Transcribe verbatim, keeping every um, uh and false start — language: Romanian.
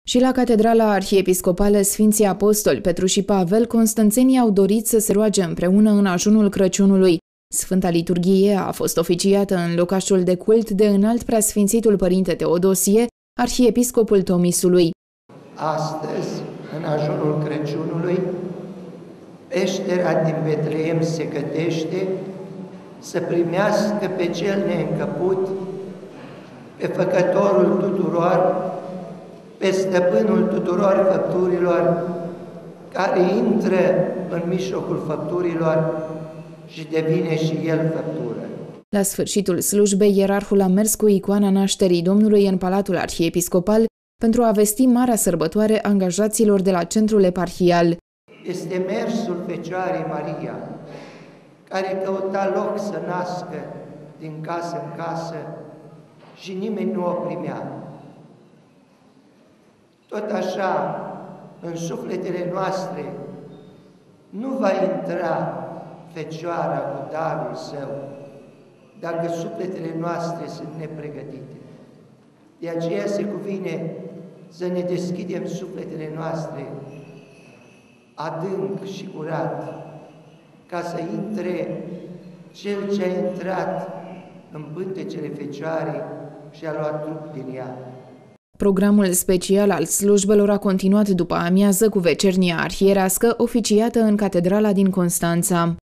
Și la Catedrala Arhiepiscopală Sfinții Apostoli Petru și Pavel, constânțenii au dorit să se roage împreună în ajunul Crăciunului. Sfânta liturghie a fost oficiată în locașul de cult de Înalt Preasfințitul Părinte Teodosie, arhiepiscopul Tomisului. Astăzi, în ajunul Crăciunului, peștera din Betleem se gătește să primească pe cel neîncăput, pe făcătorul tuturor, pe stăpânul tuturor făpturilor, care intră în mijlocul făpturilor și devine și el făptură. La sfârșitul slujbei, ierarhul a mers cu icoana nașterii Domnului în Palatul Arhiepiscopal pentru a vesti marea sărbătoare angajaților de la centrul eparhial. Este mersul Fecioarei Maria, care căuta loc să nască din casă în casă și nimeni nu o primea. Tot așa, în sufletele noastre nu va intra Fecioara cu darul său, dacă sufletele noastre sunt nepregătite. De aceea se cuvine să ne deschidem sufletele noastre adânc și curat, ca să intre Cel ce a intrat în pântecele Fecioarei și a luat trup din ea. Programul special al slujbelor a continuat după amiază cu vecernia arhierească oficiată în Catedrala din Constanța.